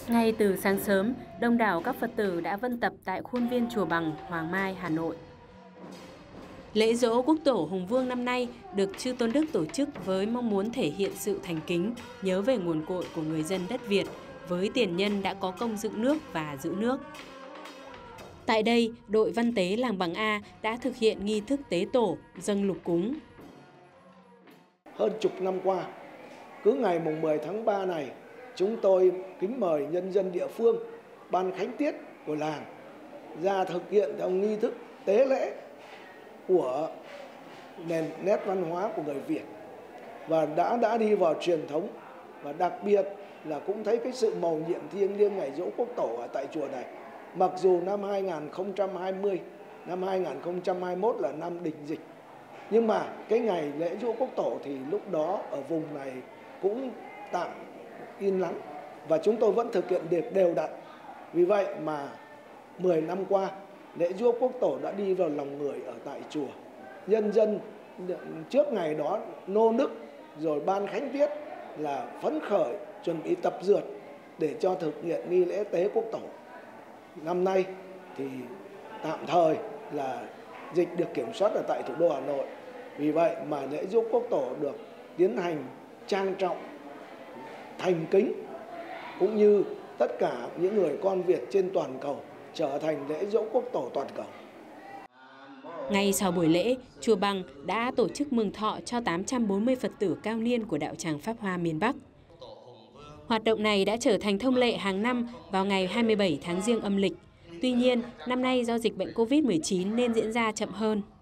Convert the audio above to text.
Ngay từ sáng sớm, đông đảo các Phật tử đã vân tập tại khuôn viên Chùa Bằng, Hoàng Mai, Hà Nội. Lễ Giỗ Quốc Tổ Hùng Vương năm nay được Chư Tôn Đức tổ chức với mong muốn thể hiện sự thành kính, nhớ về nguồn cội của người dân đất Việt với tiền nhân đã có công dựng nước và giữ nước. Tại đây, đội văn tế làng Bằng A đã thực hiện nghi thức tế tổ, dâng lục cúng. Hơn chục năm qua, cứ ngày mùng 10 tháng 3 này, chúng tôi kính mời nhân dân địa phương, ban khánh tiết của làng ra thực hiện theo nghi thức tế lễ của nét văn hóa của người Việt và đã đi vào truyền thống, và đặc biệt là cũng thấy cái sự mầu nhiệm thiêng liêng ngày Giỗ Quốc Tổ ở tại chùa này. Mặc dù năm 2020, năm 2021 là năm đình dịch, nhưng mà cái ngày lễ Giỗ Quốc Tổ thì lúc đó ở vùng này cũng tạm yên lắng và chúng tôi vẫn thực hiện đều đặn. Vì vậy mà 10 năm qua, lễ Giỗ Quốc Tổ đã đi vào lòng người ở tại chùa. Nhân dân trước ngày đó nô nức rồi ban khánh tiết là phấn khởi chuẩn bị tập dượt để cho thực hiện nghi lễ tế Quốc Tổ. Năm nay thì tạm thời là dịch được kiểm soát ở tại thủ đô Hà Nội. Vì vậy mà lễ Giỗ Quốc Tổ được tiến hành trang trọng, thành kính, cũng như tất cả những người con Việt trên toàn cầu trở thành lễ Giỗ Quốc Tổ toàn cầu. Ngay sau buổi lễ, Chùa Bằng đã tổ chức mừng thọ cho 840 Phật tử cao niên của đạo tràng Pháp Hoa miền Bắc. Hoạt động này đã trở thành thông lệ hàng năm vào ngày 27 tháng Giêng âm lịch. Tuy nhiên, năm nay do dịch bệnh Covid-19 nên diễn ra chậm hơn.